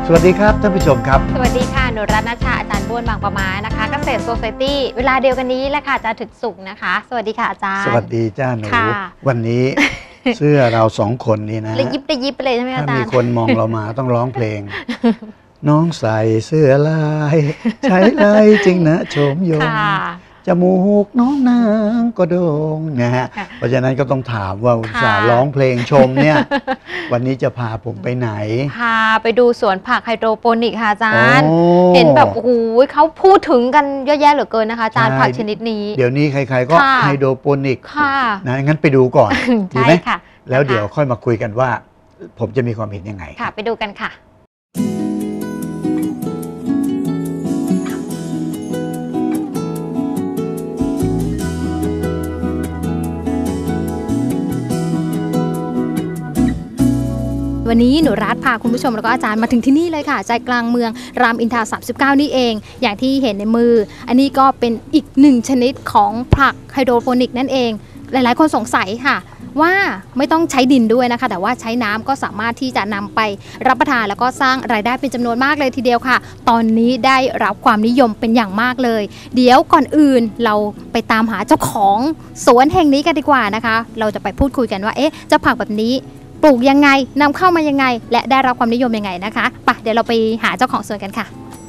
สวัสดีครับท่านผู้ชมครับสวัสดีค่ะหนูรัตนชาอาจารย์บ้วนบางประมานะคะเกษตรโซไซตี้เวลาเดียวกันนี้แหละค่ะอาจารย์ถึกสุขนะคะสวัสดีค่ะอาจารย์สวัสดีจ้าหนูวันนี้เสื้อเราสองคนนี่นะเลยยิบไปยิบเลยใช่ไหมอาจารย์ถ้ามีคนมองเรามาต้องร้องเพลงน้องใส่เสื้อลายใช้ลายจริงนะชมยงจมูกน้องนางก็โด่งนะฮะเพราะฉะนั้นก็ต้องถามว่าอุตส่าห์ร้องเพลงชมเนี่ยวันนี้จะพาผมไปไหนพาไปดูสวนผักไฮโดรโปนิกค่ะอาจารย์เห็นแบบโอ้โหเขาพูดถึงกันเยอะแยะเหลือเกินนะคะอาจารย์ผักชนิดนี้เดี๋ยวนี้ใครๆก็ไฮโดรโปนิกนะงั้นไปดูก่อนดีไหมแล้วเดี๋ยวค่อยมาคุยกันว่าผมจะมีความเห็นยังไงค่ะไปดูกันค่ะวันนี้หนูรัฐพาคุณผู้ชมแล้วก็อาจารย์มาถึงที่นี่เลยค่ะใจกลางเมืองรามอินทรา39นี่เองอย่างที่เห็นในมืออันนี้ก็เป็นอีกหนึ่งชนิดของผักไฮโดรโปนิกนั่นเองหลายๆคนสงสัยค่ะว่าไม่ต้องใช้ดินด้วยนะคะแต่ว่าใช้น้ำก็สามารถที่จะนำไปรับประทานแล้วก็สร้างรายได้เป็นจำนวนมากเลยทีเดียวค่ะตอนนี้ได้รับความนิยมเป็นอย่างมากเลยเดี๋ยวก่อนอื่นเราไปตามหาเจ้าของสวนแห่งนี้กันดีกว่านะคะเราจะไปพูดคุยกันว่าเอ๊ะเจ้าผักแบบนี้ปลูกยังไงนำเข้ามายังไงและได้รับความนิยมยังไงนะคะไปเดี๋ยวเราไปหาเจ้าของสวนกันค่ะ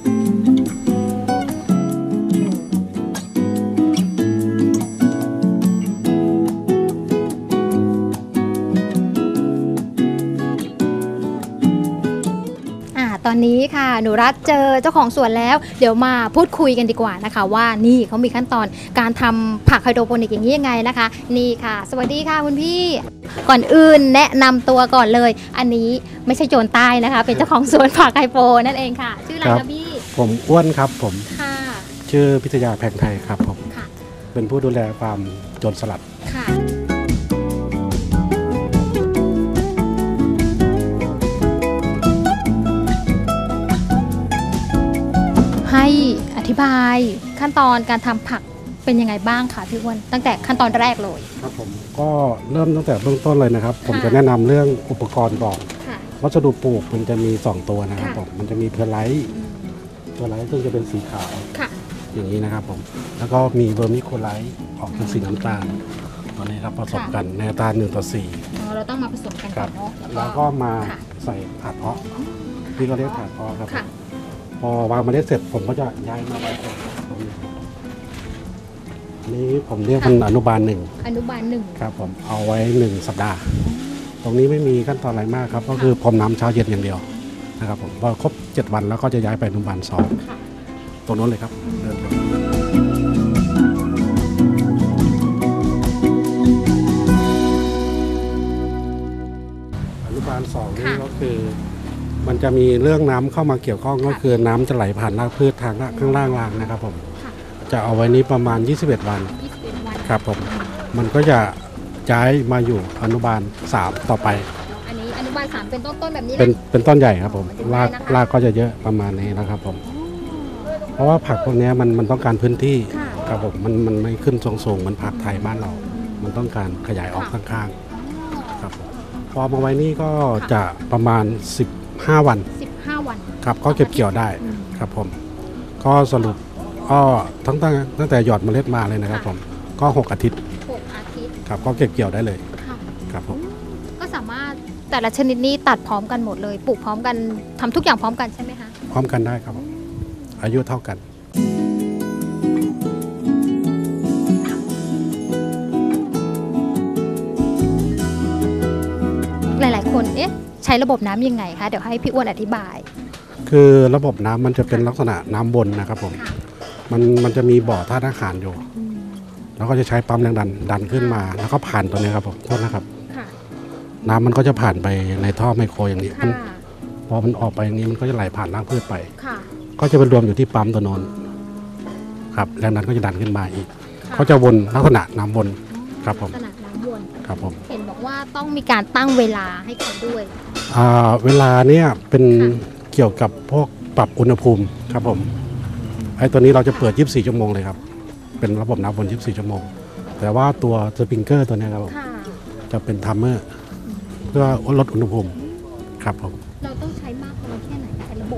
ตอนนี้ค่ะหนูรัฐเจอเจ้าของสวนแล้วเดี๋ยวมาพูดคุยกันดีกว่านะคะว่านี่เขามีขั้นตอนการทำผักไฮโดรโปนิกอย่างนี้ยังไงนะคะนี่ค่ะสวัสดีค่ะคุณพี่ก่อนอื่นแนะนำตัวก่อนเลยอันนี้ไม่ใช่โจรใต้นะคะเป็นเจ้าของสวนผักไฮโปนั่นเองค่ะชื่ออะไรคะพี่ผมอ้วนครับผมค่ะชื่อพิทยาแพงไทยครับผมเป็นผู้ดูแลฟาร์มโจรสลัดค่ะให้อธิบายขั้นตอนการทำผักเป็นยังไงบ้างคะพี่อ้วนตั้งแต่ขั้นตอนแรกเลยครับผมก็เริ่มตั้งแต่เบื้องต้นเลยนะครับผมจะแนะนำเรื่องอุปกรณ์ก่อนวัสดุปลูกมันจะมี2ตัวนะครับผมมันจะมีเพอร์ไลท์ซึ่งจะเป็นสีขาวอย่างนี้นะครับผมแล้วก็มีเวอร์มิโคไลท์ออกเป็นสีน้ำตาลตัวนี้ครับผสมกันในอัตรา1:4 เราต้องมาผสมกันก่อนเนาะแล้วก็มาใส่ถาดเพาะที่เขาเรียกถาดเพาะครับพอวางเมล็ดเสร็จผมก็จะย้ายมาไว้ตรงนี้นี้ผมเรียกมันอนุบาล1ครับผมเอาไว้1 สัปดาห์ตรงนี้ไม่มีขั้นตอนอะไรมากครับก็คือพรมน้ำเช้าเย็นอย่างเดียวนะครับผมพอครบ7 วันแล้วก็จะย้ายไปอนุบาล2ตรงนู้นเลยครับเดินไปอนุบาล2นี่ก็คือมันจะมีเรื่องน้ำเข้ามาเกี่ยวข้องก็คือน้ำจะไหลผ่านรากพืชทางข้างล่างรางนะครับผมจะเอาไว้นี้ประมาณ21 วันครับผมมันก็จะย้ายมาอยู่อนุบาล3ต่อไปอันนี้อนุบาล3เป็นต้นแบบนี้เป็นต้นใหญ่ครับผมรากก็จะเยอะประมาณนี้นะครับผมเพราะว่าผักพวกนี้มันต้องการพื้นที่ครับผมมันไม่ขึ้นสูงๆมันผักไทยบ้านเรามันต้องการขยายออกข้างๆครับพอมาไว้นี่ก็จะประมาณ15 วันครับก็เก็บเกี่ยวได้ครับผมก็สรุปก็ตั้งแต่หยอดเมล็ดมาเลยนะครับผมก็6 อาทิตย์ครับก็เก็บเกี่ยวได้เลยครับผมก็สามารถแต่ละชนิดนี้ตัดพร้อมกันหมดเลยปลูกพร้อมกันทำทุกอย่างพร้อมกันใช่ไหมคะพร้อมกันได้ครับอายุเท่ากันหลายๆคนใช้ระบบน้ำยังไงคะเดี๋ยวให้พี่อ้วนอธิบายคือระบบน้ำมันจะเป็นลักษณะน้ำวนนะครับผมมันจะมีบ่อท่าอาหารอยู่แล้วก็จะใช้ปั๊มแรงดันขึ้นมาแล้วก็ผ่านตัวนี้ครับผมโทษนะครับน้ำมันก็จะผ่านไปในท่อไมโครอย่างนี้พอมันออกไปอย่างนี้มันก็จะไหลผ่านรากพืชไปก็จะไปรวมอยู่ที่ปั๊มตัวโน้นครับแรงดันก็จะดันขึ้นมาอีกเขาจะวนลักษณะน้ำวนครับผมครับผมเห็นบอกว่าต้องมีการตั้งเวลาให้เขาด้วยเวลาเนี่ยเป็นเกี่ยวกับพวกปรับอุณหภูมิครับผมไอ้ตัวนี้เราจะเปิด24 ชั่วโมงเลยครับเป็นระบบน้ำวน24 ชั่วโมงแต่ว่าตัวสปริงเกอร์ตัวนี้ครับจะเป็นทัมเมอร์เพื่อลดอุณหภูมิครับผมเราต้องใช้มากน้อยแค่ไหนระบบ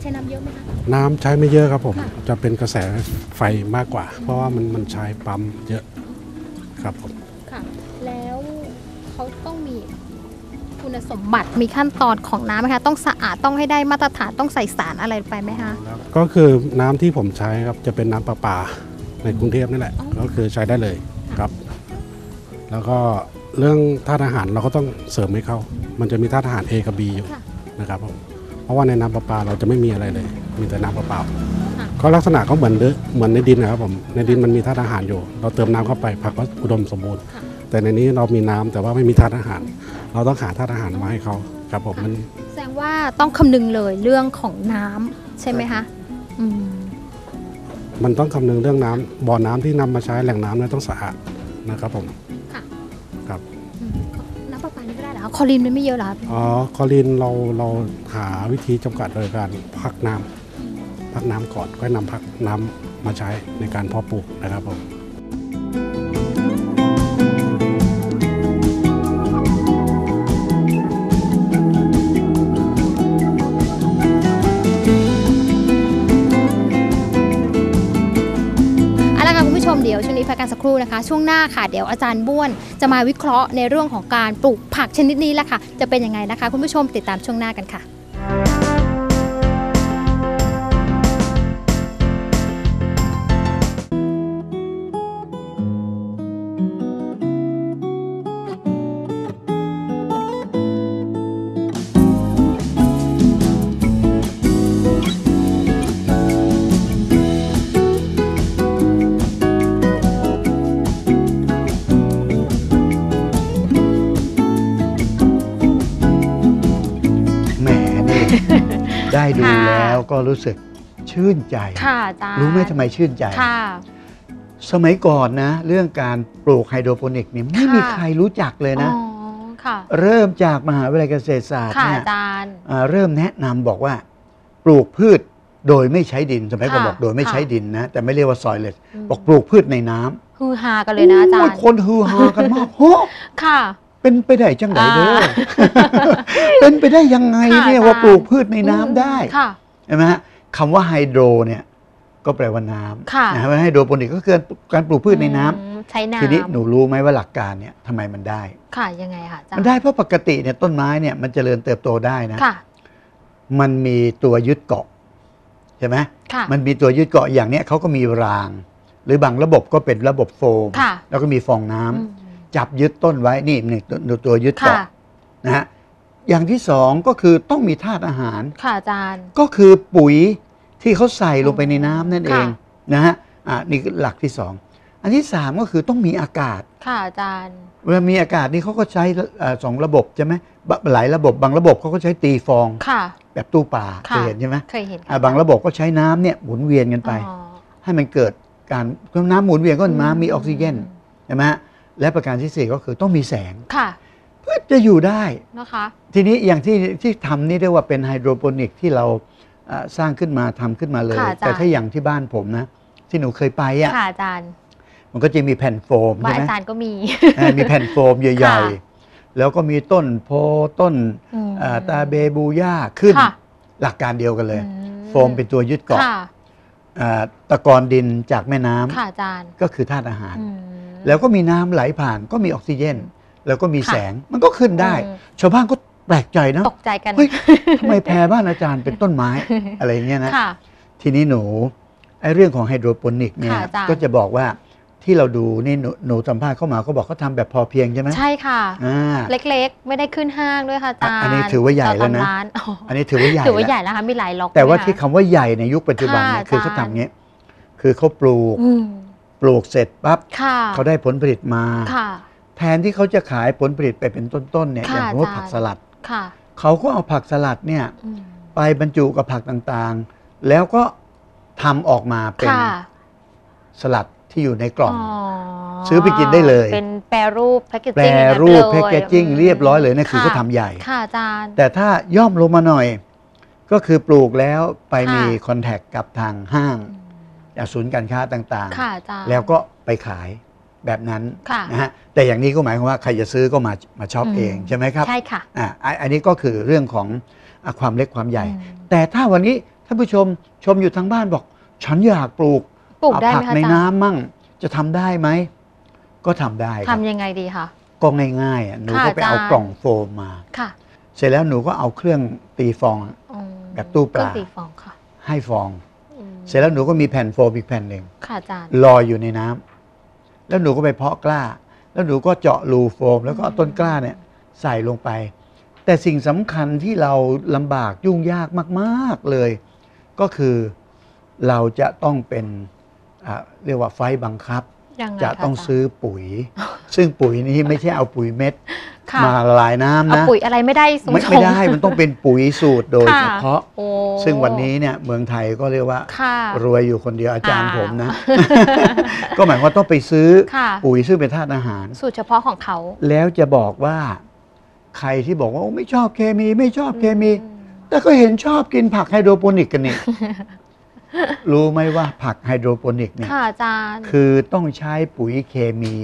ใช้น้ำเยอะไหมคะน้ำใช้ไม่เยอะครับผมจะเป็นกระแสไฟมากกว่า เพราะว่ามันใช้ปั๊มเยอะครับผมค่ะแล้วเขาต้องมีคุณสมบัติมีขั้นตอนของน้ำไหมคะต้องสะอาดต้องให้ได้มาตรฐานต้องใส่สารอะไรไปไหมคะก็คือน้ำที่ผมใช้ครับจะเป็นน้ำประปาในกรุงเทพนี่แหละก็คือใช้ได้เลยครับแล้วก็เรื่องธาตุอาหารเราก็ต้องเสริมให้เขามันจะมีธาตุอาหาร A กับ B อยู่นะครับผมเพราะว่าในน้ำประปาเราจะไม่มีอะไรเลยมีแต่น้ำเปล่าๆก็ลักษณะเขาเหมือนในดินนะครับผมในดินมันมีธาตุอาหารอยู่เราเติมน้ำเข้าไปผักก็อุดมสมบูรณ์แต่ในนี้เรามีน้ำแต่ว่าไม่มีธาตุอาหารเราต้องหาธาตุอาหารมาให้เขาครับผมมันแสดงว่าต้องคำนึงเลยเรื่องของน้ำใช่ไหมคะมันต้องคำนึงเรื่องน้ำบ่อน้ำที่นำมาใช้แหล่งน้ำนั้นต้องสะอาดนะครับผมครับน้ำประปานี่ก็ได้เหรอคอลีนมันไม่เยอะหรอคอลีนเราหาวิธีจำกัดโดยการพักน้ำก่อนค่อยนำพักน้ำมาใช้ในการเพาะปลูกนะครับผมเดี๋ยวช่วงนี้พักกันสักครู่นะคะช่วงหน้าค่ะเดี๋ยวอาจารย์บ้วนจะมาวิเคราะห์ในเรื่องของการปลูกผักชนิดนี้แหละค่ะจะเป็นยังไงนะคะคุณผู้ชมติดตามช่วงหน้ากันค่ะได้ดูแล้วก็รู้สึกชื่นใจรู้ไหมทำไมชื่นใจสมัยก่อนนะเรื่องการปลูกไฮโดรโปนิกเนี่ยไม่มีใครรู้จักเลยนะเริ่มจากมหาวิทยาลัยเกษตรศาสตร์เนี่ยเริ่มแนะนำบอกว่าปลูกพืชโดยไม่ใช้ดินสมัยก่อนบอกโดยไม่ใช้ดินนะแต่ไม่เรียกว่าซอยเลสบอกปลูกพืชในน้ำฮือฮากันเลยนะอาจารย์คนฮือฮากันมากโหค่ะเป็นไปได้จังไหนเด้อเป็นไปได้ยังไงเนี่ยว่าปลูกพืชในน้ำได้ใช่ไหมฮะคำว่าไฮโดรเนี่ยก็แปลว่าน้ำนะฮะไฮโดรโปนิกก็คือการปลูกพืชในน้ำใช้น้ำทีนี้หนูรู้ไหมว่าหลักการเนี่ยทำไมมันได้ค่ะยังไงคะมันได้เพราะปกติเนี่ยต้นไม้เนี่ยมันเจริญเติบโตได้นะมันมีตัวยึดเกาะใช่ไหมมันมีตัวยึดเกาะอย่างเนี้ยเขาก็มีรางหรือบางระบบก็เป็นระบบโฟมแล้วก็มีฟองน้ำจับยึดต้นไว้นี่หนึ่งตัวยึดเกาะนะฮะอย่างที่สองก็คือต้องมีธาตุอาหารค่ะอาจารย์ก็คือปุ๋ยที่เขาใส่ลงไปในน้ำนั่นเองนะฮะนี่คือหลักที่สองอันที่สามก็คือต้องมีอากาศค่ะอาจารย์เวลามีอากาศนี่เขาก็ใช้2 ระบบใช่ไหมหลายระบบบางระบบเขาก็ใช้ตีฟองแบบตู้ปลาเคยเห็นใช่ไหมเคยเห็นบางระบบก็ใช้น้ำเนี่ยหมุนเวียนกันไปให้มันเกิดการน้ำหมุนเวียนก็น้ำมีออกซิเจนใช่ไหมและประการที่4ก็คือต้องมีแสงเพื่อจะอยู่ได้นะคะทีนี้อย่างที่ทำนี่เรียกว่าเป็นไฮโดรโปนิกที่เราสร้างขึ้นมาทำขึ้นมาเลยแต่ถ้าอย่างที่บ้านผมนะที่หนูเคยไปอ่ะอาจารย์มันก็จะมีแผ่นโฟมใช่ไหมอาจารย์ก็มีมีแผ่นโฟมใหญ่ๆแล้วก็มีต้นโพต้นตาเบบูย่าขึ้นหลักการเดียวกันเลยโฟมเป็นตัวยึดเกาะตะกอนดินจากแม่น้ำก็คือธาตุอาหารแล้วก็มีน้ำไหลผ่านก็มีออกซิเจนแล้วก็มีแสงมันก็ขึ้นได้ชาวบ้านก็แปลกใจนะตกใจกันเฮ้ยทำไมแพรบ้านอาจารย์เป็นต้นไม้อะไรเงี้ยนะทีนี้หนูไอ้เรื่องของไฮโดรโปนิกเนี่ยก็จะบอกว่าที่เราดูนี่หนูสัมภาษณ์เข้ามาเขาบอกเขาทำแบบพอเพียงใช่ไหมใช่ค่ะเล็กๆไม่ได้ขึ้นห้างด้วยค่ะอาจารย์อันนี้ถือว่าใหญ่แล้วนะอันนี้ถือว่าใหญ่แล้วค่ะมีหลายล็อกแต่ว่าที่คำว่าใหญ่ในยุคปัจจุบันเนี่ยคือเขาทำเงี้ยคือเขาปลูกเสร็จปั๊บเขาได้ผลผลิตมาแทนที่เขาจะขายผลผลิตไปเป็นต้นๆเนี่ยอย่างสมมติผักสลัดเขาก็เอาผักสลัดเนี่ยไปบรรจุกับผักต่างๆแล้วก็ทำออกมาเป็นสลัดที่อยู่ในกล่องซื้อไปกินได้เลยเป็นแปรรูปแพคเกจจิ้งเรียบร้อยเลยนี่คือเขาทำใหญ่ค่ะอาจารย์แต่ถ้าย่อมลงมาหน่อยก็คือปลูกแล้วไปมีคอนแทคกับทางห้างจากศูนย์การค้าต่างๆแล้วก็ไปขายแบบนั้นนะฮะแต่อย่างนี้ก็หมายความว่าใครจะซื้อก็มาช็อปเองใช่ไหมครับใช่ค่ะอันนี้ก็คือเรื่องของความเล็กความใหญ่แต่ถ้าวันนี้ถ้าานผู้ชมอยู่ทางบ้านบอกฉันอยากปลูกได้ไหมผักคะในอาจารย์น้ำมั่งจะทำได้ไหมก็ทำได้ครับทำยังไงดีคะก็ง่ายๆหนูค่ะก็ไปเอาอาจารย์กล่องโฟมมาค่ะเสร็จแล้วหนูก็เอาเครื่องตีฟองอืมแบบตู้ปลาเครื่องตีฟองค่ะให้ฟองอืมเสร็จแล้วหนูก็มีแผ่นโฟมอีกแผ่นหนึ่งค่ะอาจารย์ลอยอยู่ในน้ำแล้วหนูก็ไปเพาะกล้า แล้วหนูก็เจาะรูโฟม แล้วก็เอาต้นกล้าเนี่ยใส่ลงไป แต่สิ่งสำคัญที่เราลำบากยุ่งยากมากๆเลย ก็คือเราจะต้องเป็นเรียกว่าไฟบังคับยังไงจะคต้องาจารย์ซื้อปุ๋ย ซึ่งปุ๋ยนี้ไม่ใช่เอาปุ๋ยเม็ดค่ะมาละลายน้ำเอานะปุ๋ยอะไรไม่ได้สมไม่ได้มันต้องเป็นปุ๋ยสูตรโดยค่ะเฉพาะโอ้ซึ่งวันนี้เนี่ยเมืองไทยก็เรียกว่าค่ะรวยอยู่คนเดียวอาจารย์ค่ะผมนะ ก็หมายความว่าต้องไปซื้อค่ะปุ๋ยซึ่งเป็นธาตุอาหารสูตรเฉพาะของเขาแล้วจะบอกว่าใครที่บอกว่าโอ้ไม่ชอบเคมีไม่ชอบเคมีอืมแต่ก็เห็นชอบกินผักไฮโดรโปนิกกันนี่ รู้ไหมว่าผักไฮโดรโปนิกเนี่ยค่ะอาจารย์คือต้องใช้ปุ๋ยเคมี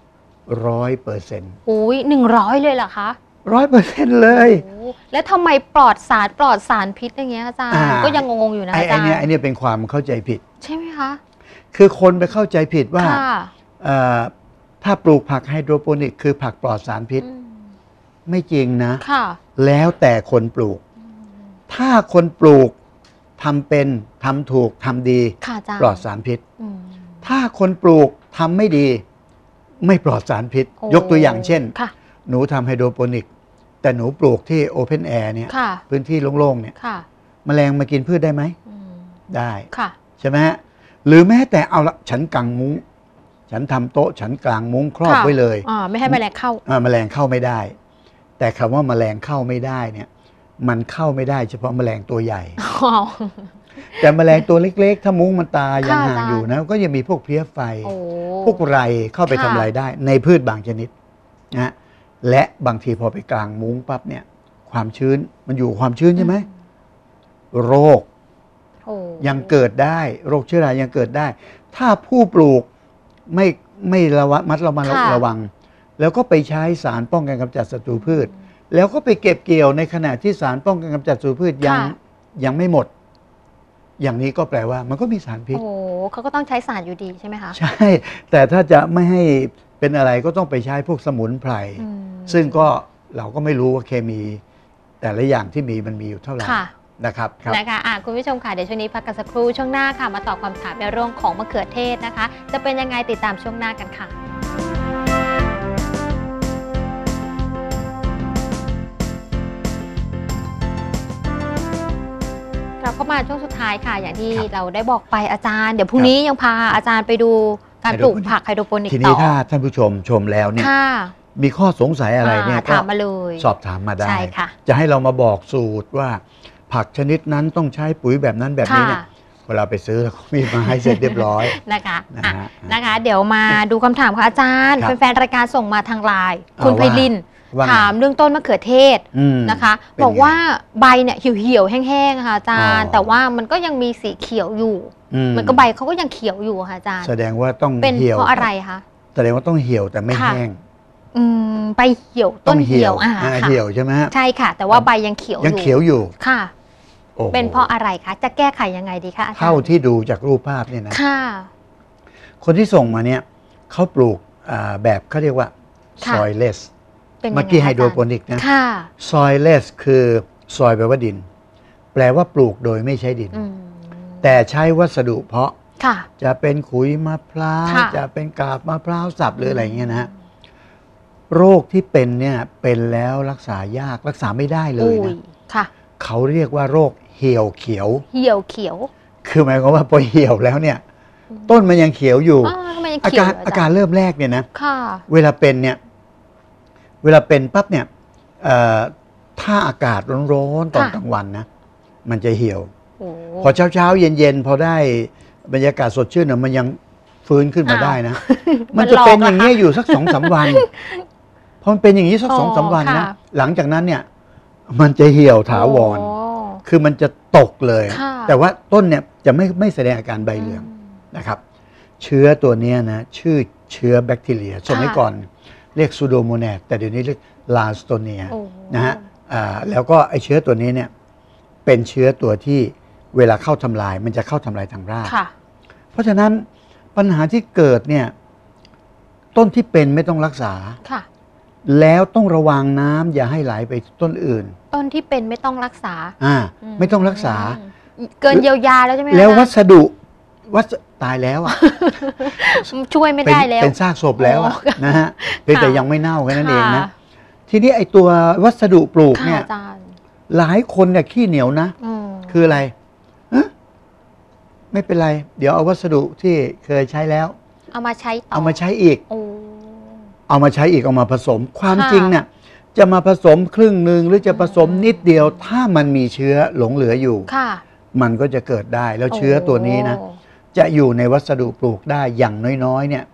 100% อุ้ย100เลยเหรอคะ 100%เลยโอ้แล้วทำไมปลอดสารพิษอย่างเงี้ยอาจารย์อ่าก็ยังงงๆอยู่นะอาจารย์ไอเนี่ยเป็นความเข้าใจผิดใช่ไหมคะคือคนไปเข้าใจผิดว่าค่ะเอ่อถ้าปลูกผักไฮโดรโปนิกคือผักปลอดสารพิษอืมไม่จริงนะค่ะแล้วแต่คนปลูก ถ้าคนปลูกทำเป็นทำถูกทำดีค่ะอาจารย์ปลอดสารพิษอืมถ้าคนปลูกทำไม่ดี ไม่ปลอดสารพิษโอ้ยกตัวอย่างเช่นค่ะหนูทำไฮโดรโปนิก แต่หนูปลูกที่โอเพนแอร์เนี่ยค่ะพื้นที่โล่งๆเนี่ยค่ะแมลงมากินพืชได้ไหมอืมได้ค่ะใช่ไหมฮะหรือแม้แต่เอาละฉันกางมุ้ง ฉันทำโต๊ะฉันกลางมุ้งครอบค่ะไว้เลยไม่ให้แมลงเข้าแมลงเข้าไม่ได้ แต่คำว่าแมลงเข้าไม่ได้เนี่ยมันเข้าไม่ได้เฉพาะแมลงตัวใหญ่อ๋อแต่แมลงตัวเล็กๆ ถ้ามุ้งมันตายยังค่ะห่างอยู่นะก็ยังมีพวกเพลี้ยไฟโอ้พวกไรเข้าไปค่ะทำลายได้ในพืชบางชนิดนะและบางทีพอไปกลางมุ้งปั๊บเนี่ยความชื้นมันอยู่ความชื้นใช่ไหมโรคโอ้ยังเกิดได้โรคเชื้อรายังเกิดได้ ถ้าผู้ปลูกไม่มัดระวัง แล้วก็ไปใช้สารป้องกันกำจัดศัตรูพืช แล้วก็ไปเก็บเกี่ยวในขณะที่สารป้องกันกำจัดศัตรูพืชยังไม่หมด อย่างนี้ก็แปลว่ามันก็มีสารพิษโอ้เขาก็ต้องใช้สารอยู่ดีใช่ไหมคะใช่ แต่ถ้าจะไม่ให้เป็นอะไรก็ต้องไปใช้พวกสมุนไพรอืมซึ่งก็เราก็ไม่รู้ว่าเคมี แต่ละอย่างที่มันมีอยู่เท่าไหร่ค่ะนะครับครับนะคะคุณผู้ชมค่ะเดี๋ยวช่วงนี้พักกันสักครู่ช่วงหน้าค่ะมาตอบคำถามในเรื่องของมะเขือเทศนะคะ จะเป็นยังไงติดตามช่วงหน้ากันค่ะเราก็มาช่วงสุดท้ายค่ะ อย่างที่ครับเราได้บอกไปอาจารย์ เดี๋ยวพรุ่งนี้ยังพาอาจารย์ไปดูการปลูกผักไฮโดรโปนิกทีต่นี้อถ้าท่านผู้ชมชมแล้วเนี่ยค่ะมีข้อสงสัยอะไรเนี่ยก็ถามมาเลยสอบถามมาได้ใช่ค่ะจะให้เรามาบอกสูตรว่าผักชนิดนั้นต้องใช้ปุ๋ยแบบนั้นแบบนี้เนี่ยค่ะเวลาไปซื้อเราก็มีมาให้เสร็จเรียบร้อยนะคะนะอ่ะฮะนะคะ เดี๋ยวมาดูคำถามค่ะอาจารย์ครับแฟนๆรายการส่งมาทางไลน์เอาคุณไพลินว่าไงถามเรื่องต้นมะเขือเทศอืมนะคะเป็นไงบอกว่าใบเนี่ยเหี่ยวๆแห้งๆค่ะอาจารย์อ๋อแต่ว่ามันก็ยังมีสีเขียวอยู่ มันก็ใบเขาก็ยังเขียวอยู่ค่ะอาจารย์แสดงว่าต้องเป็นเหี่ยวเพราะอะไรคะแสดงว่าต้องเหี่ยวแต่ไม่ค่ะแห้งใบเหี่ยวต้นเหี่ยวค่ะเหี่ยวใช่ไหมฮะใช่ค่ะ แต่ว่าใบยังเขียวยังเขียวอยู่ค่ะโอ้โหเป็นเพราะอะไรคะจะแก้ไขยังไงดีคะอาจารย์เท่าที่ดูจากรูปภาพเนี่ยนะค่ะคนที่ส่งมาเนี่ยเขาปลูกแบบเขาเรียกว่าค่ะ soilless เป็นยังไงเมื่อกี้ไฮอาจารย์โดรโปนิกนะค่ะ soilless คือซอยแปลว่าดิน แปลว่าปลูกโดยไม่ใช้ดินอืมแต่ใช้วัสดุเพาะค่ะจะเป็นขุยมะพร้าวค่ะจะเป็นกาบมะพร้าวสับหรืออะไรเงี้ยนะฮะโรคที่เป็นเนี่ยเป็นแล้วรักษายากรักษาไม่ได้เลยอุ้นะค่ะเขาเรียกว่าโรคเหี่ยวเขียวเหี่ยวเขียวคือหมายความว่าพอเหี่ยวแล้วเนี่ย ต้นมันยังเขียวอยู่ทำไมยังอาเขียวการยู่อาการเริ่มแรกเนี่ยนะค่ะเวลาเป็นเนี่ยเวลาเป็นปั๊บเนี่ยถ้าอากาศร้อนๆตอนค่ะกลางวันนะมันจะเหี่ยวโอ้พอเช้าๆเย็นๆพอได้บรรยากาศสดชื่นนะมันยังฟื้นขึ้นมาได้นะ มันจะเป็นอย่างนี้ยอยู่สัก2-3 วันพอมันเป็นอย่างนี้สัก2-3 วันนะหลังจากนั้นเนี่ยมันจะเหี่ยวถาวรโอ้คือมันจะตกเลยค่ะแต่ว่าต้นเนี่ยจะไม่แสดงอาการใบเหลืองนะครับ เชื้อตัวเนี้ยนะชื่อเชื้อแบคทีเรียสมัยก่อนเรียกซูโดโมแนสแต่เดี๋ยวนี้เรียกลาสโตเนียโอ้นะฮะแล้วก็ไอเชื้อตัวนี้เนี่ยเป็นเชื้อตัวที่เวลาเข้าทำลายมันจะเข้าทำลายทางรากค่ะเพราะฉะนั้นปัญหาที่เกิดเนี่ยต้นที่เป็นไม่ต้องรักษาค่ะแล้วต้องระวังน้ำอย่าให้ไหลไปต้นอื่นต้นที่เป็นไม่ต้องรักษาไม่ต้องรักษาเกินเยียวยาแล้วใช่ไหมคะแล้ววัสดุตายแล้วอ่ะช่วยไม่ได้แล้วเป็นซากศพแล้วอะนะฮะเพียงแต่ยังไม่เน่าแค่นั้นเองนะค่ะทีนี้ไอตัววัสดุปลูกค่ะเนี่ยอาจารย์หลายคนเนี่ยขี้เหนียวนะ คืออะไรไม่เป็นไร เดี๋ยวเอาวัสดุที่เคยใช้แล้วเอามาใช้ต่อเอามาใช้อีกโอ้เอามาใช้อีกเอามาผสม ความค่ะจริงเนี่ยจะมาผสมครึ่งหนึ่งหรือจะผสมนิดเดียว ถ้ามันมีเชื้อหลงเหลืออยู่ค่ะมันก็จะเกิดได้แล้วเชื้อตัวนี้นะ จะอยู่ในวัสดุปลูกได้อย่างน้อยๆเนี่ย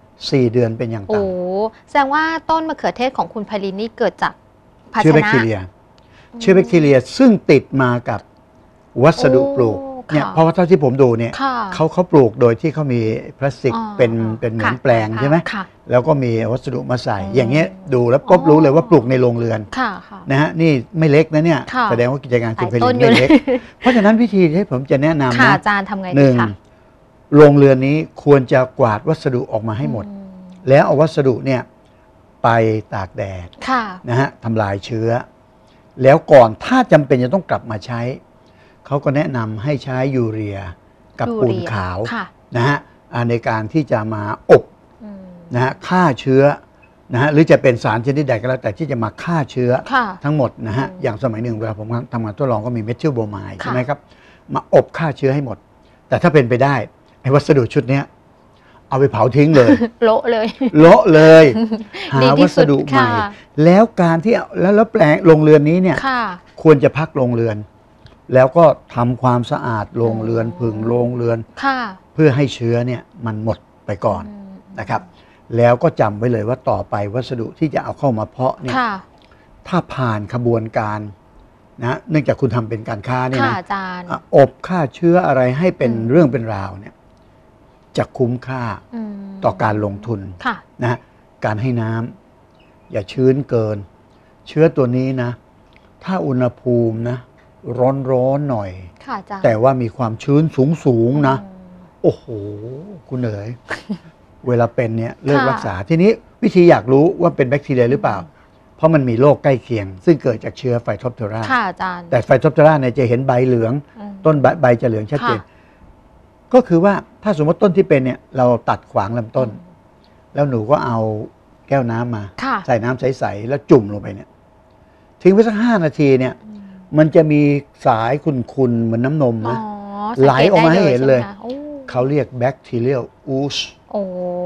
4 เดือนเป็นอย่างโอ้ต่ำแสดงว่าต้นมะเขือเทศของคุณไพลินนี่เกิดจากภาชเชื้อแบคนะทีเรียเชื้อแบคทีเรียซึ่งติดมากับวัสดุปลูกโอ้เนี่ยค่ะเพราะว่าเท่าที่ผมดูเนี่ยค่ะเขาปลูกโดยที่เขามีพลาสติกอ๋อเป็นเหมือนค่ะแปลงใช่ไหมค่ะแล้วก็มีวัสดุมาใส่อืมอย่างเงี้ยดูแล้วก็รู้เลยว่าปลูกในโรงเรือนค่ะค่ะนะฮะนี่ไม่เล็กนะเนี่ยค่ะแสดงว่ากิจการคุณหไพลายลิต้นนอยู่ไม่เล็กเลยเพราะฉะนั้นวิธีที่ผมจะแนะนำค่ะนะอาจารย์ทำไงหดีนึ่งคะโรงเรือนนี้ควรจะกวาดวัสดุออกมาให้หมดอืแล้วเอาวัสดุเนี่ยไปตากแดดค่ะนะฮะทำลายเชื้อ แล้วก่อนถ้าจำเป็นจะต้องกลับมาใช้ เขาก็แนะนำให้ใช้ยูเรียกับปูนขาวค่ะนะฮะในการที่จะมาอบอืมนะฮะฆ่าเชื้อนะฮะหรือจะเป็นสารชนิดใดก็แล้วแต่ที่จะมาฆ่าเชื้อค่ะทั้งหมดนะฮะอืมอย่างสมัยหนึ่งเวลาผมทำงานทดลองก็มีเมทิลโบรไมด์ค่ะใช่ไหมครับมาอบฆ่าเชื้อให้หมด แต่ถ้าเป็นไปได้ไอ้วัสดุชุดเนี้ยเอาไปเผาทิ้งเลยโละเลยโละเลย หาดีที่วัสุสดดุใหม่ค่ะแล้วการที่แล้วแปลงโรงเรือนนี้เนี่ยค่ะควรจะพักโรงเรือน แล้วก็ทำความสะอาดโรงเรือนผึ่งโรงเรือนค่ะเพื่อให้เชื้อเนี่ยมันหมดไปก่อนมนะครับ แล้วก็จำไว้เลยว่าต่อไปวัสดุที่จะเอาเข้ามาเพาะเนี่ยค่ะถ้าผ่านขบวนการนะเนื่องจากคุณทำเป็นการค้าเนี่ยค่ะนะอาจารย์อบฆ่าเชื้ออะไรให้เป็นอืมเรื่องเป็นราวเนี่ยจะคุ้มค่ามต่อการลงทุนค่ะนะฮะการให้น้ำอย่าชื้นเกิน เชื้อตัวนี้นะ ถ้าอุณหภูมินะร้อนหน่อยค่ะอาจารย์แต่ว่ามีความชื้นสูงนะอืมโอ้โห คุณเอ๋ย เวลาเป็นเนี่ยเลิกค่ะรักษาทีนี้วิธีอยากรู้ว่าเป็นแบคทีเรียหรือเปล่า เพราะมันมีโรคใกล้เคียง ซึ่งเกิดจากเชื้อไฟทอปเทอราค่ะอาจารย์แต่ไฟทอปเทอราเนี่ยจะเห็นใบเหลืองอืมต้นใบจะเหลืองชัดเจนค่ะก็คือว่าถ้าสมมติต้นที่เป็นเนี่ยเราตัดขวางลำต้น แล้วหนูก็เอาแก้วน้ำมาค่ะใส่น้ำใสๆแล้วจุ่มลงไปเนี่ยทิ้งไว้สัก5 นาทีเนี่ยอืมมันจะมีสายขุ่นๆเหมือนน้ำนมอ๋อนะสังไหลเกตออกมาให้ได้เห็นเลยใช่ไหมคะโอ้เขาเรียกแบคทีเรียลอูสโอ้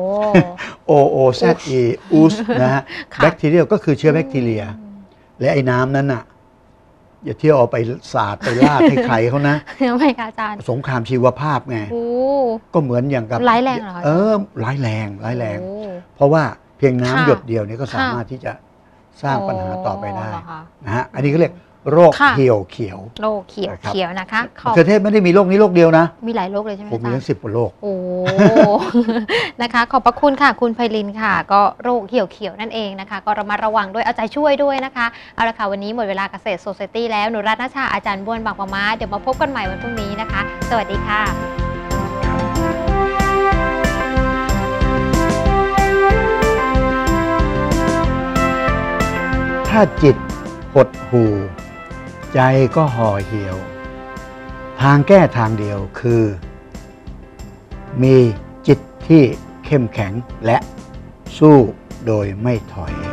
O O Z E อูสนะฮะค่ะแบคทีเรียลก็คือเชื้อแบคทีเรีย และไอ้น้ำนั้นน่ะอย่าเที่ยวเอาไปสาดไปลาดให้ใครเขานะทำไมคะอาจารย์สงครามชีวภาพไงโอ้ก็เหมือนอย่างกับร้ายแรงเหรอคะร้ายแรงร้ายแรงโอ้เพราะว่าเพียงน้ำค่ะหยดเดียวนี้ก็สามารถที่จะสร้างปัญหาต่อไปได้เหรอคะนะฮะอันนี้ก็เรียกโรคค่ะเหี่ยวเขียวโรคเขียวนะครับเขียวนะคะขมะอบเขือเทศไม่ได้มีโรคนี้โรคเดียวนะมีหลายโรคเลยใช่ไหมผมอามีจารทั้ย์ง10 กว่าโรคโอ้ นะคะ ขอบพระคุณค่ะ คุณไพลินค่ะ ก็โรคเขียวๆนั่นเองนะคะ ก็ระมัดระวังด้วยเอาใจช่วยด้วยนะคะ เอาละค่ะ วันนี้หมดเวลาเกษตรโซไซตี้แล้ว หนูรัตน์ณชาอาจารย์บ้วนบางปะมาเดี๋ยวมาพบกันใหม่วันพรุ่งนี้นะคะ สวัสดีค่ะถ้าจิตหดหู่ใจก็ห่อเหี่ยว ทางแก้ทางเดียวคือ มีจิตที่เข้มแข็งและสู้โดยไม่ถอย